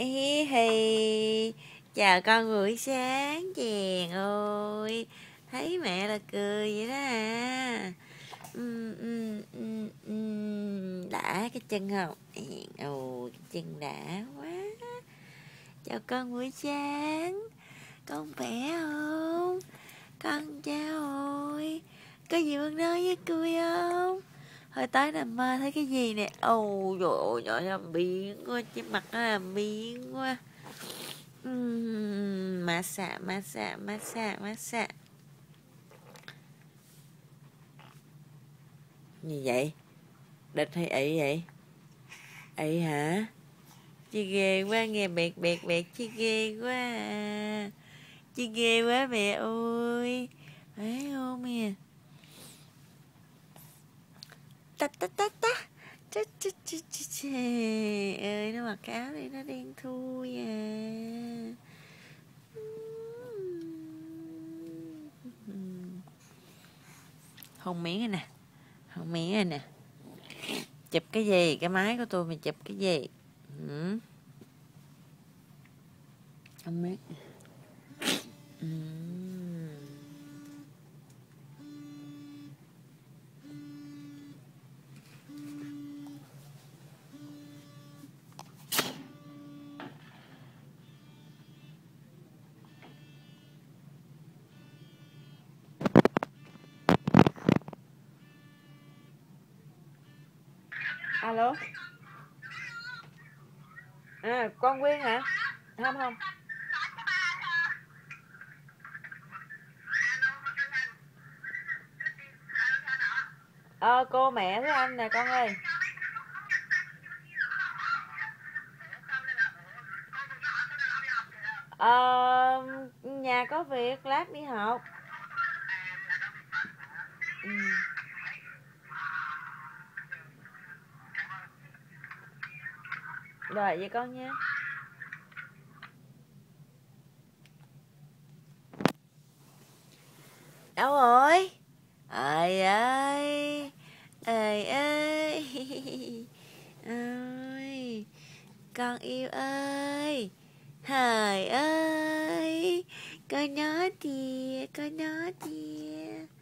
Hi hi, chào con buổi sáng chèn ơi. Thấy mẹ là cười vậy đó à. Đã cái chân không? Ôi, cái chân đã quá. Chào con buổi sáng. Con khỏe không? Con chào ơi. Có gì muốn nói với tôi không? Hồi tối nằm mơ thấy cái gì nè. Ồ trời ơi, trời làm biến quá, trên mặt nó làm biến quá. Massage. Gì vậy? Địch hay ị vậy? Ị hả? Chị ghê quá, nghe bẹt chị ghê quá à. Chị ghê quá mẹ ơi. Phải không nè? Ta ơi, nó mặc cái áo này nó đen thui à. Hôn miếng này nè, hôn miếng này nè. Chụp cái gì? Cái máy của tôi mày chụp cái gì? Không biết. Alo. À, con Quyên hả? Không. Cô mẹ với anh nè con ơi. Nhà có việc, lát đi học. Rồi vậy con nha. Đâu rồi? Ơi ơi. Ơi. Con yêu ơi. Hời ơi. Coi nó kìa.